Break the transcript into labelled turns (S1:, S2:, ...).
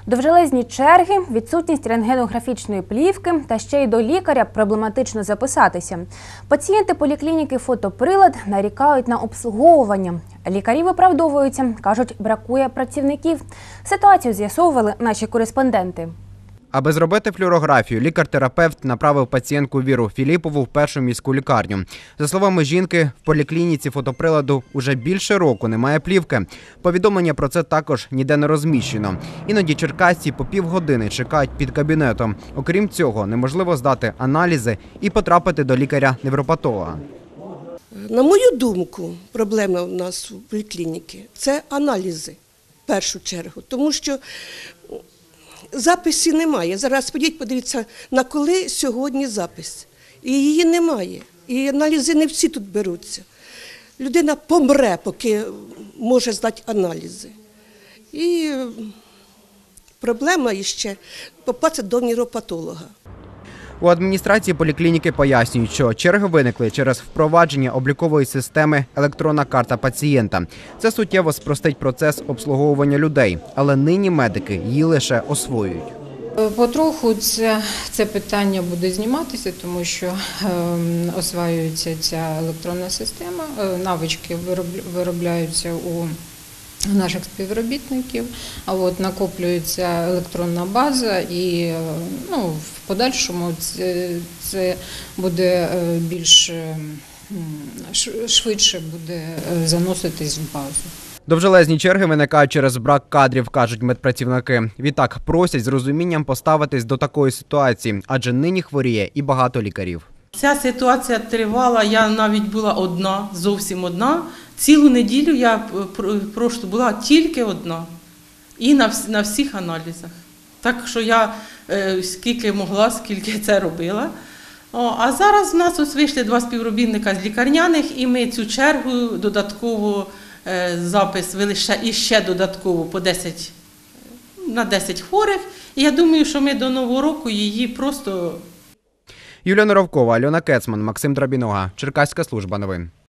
S1: Довжелезні черги, відсутність рентгенографічної плівки та ще й до лікаря проблематично записатися. Пацієнти поліклініки «Фотоприлад» нарікають на обслуговування. Лікарі виправдовуються, кажуть, бракує працівників. Ситуацію з'ясовували наші кореспонденти.
S2: Аби зробити флюорографію, лікар-терапевт направив пацієнтку Віру Філіпову в першу міську лікарню. За словами жінки, в поліклініці «Фотоприладу» уже більше року немає плівки. Повідомлення про це також ніде не розміщено. Іноді черкасці по півгодини чекають під кабінетом. Окрім цього, неможливо здати аналізи і потрапити до лікаря-невропатолога.
S3: На мою думку, проблема у нас в поліклініці – це аналізи, в першу чергу, тому що записів немає. Зараз подивіться, на коли сьогодні запис. І її немає. І аналізи не всі тут беруться. Людина помре, поки може здати аналізи. І проблема ще попасти до невропатолога.
S2: У адміністрації поліклініки пояснюють, що черги виникли через впровадження облікової системи «Електронна карта пацієнта». Це суттєво спростить процес обслуговування людей, але нині медики її лише освоюють.
S4: Потроху це питання буде зніматися, тому що осваюється ця електронна система, навички виробляються у наших співробітників, а от накоплюється електронна база і в подальшому це буде більш швидше буде заноситись в базу.
S2: Довжелезні черги виникають через брак кадрів, кажуть медпрацівники. Відтак просять з розумінням поставитись до такої ситуації, адже нині хворіє і багато лікарів.
S5: Ця ситуація тривала, я навіть була одна, зовсім одна. Цілу неділю я просто була тільки одна і на всіх аналізах. Так що я скільки могла, скільки це робила. А зараз в нас ось вийшли 2 співробітника з лікарняних, і ми цю чергу додатково запис вели ще додатково на 10 хворих. І я думаю, що ми до Нового року її просто…
S2: Юлія Норовкова, Альона Кецман, Максим Драбінога. Черкаська служба новин.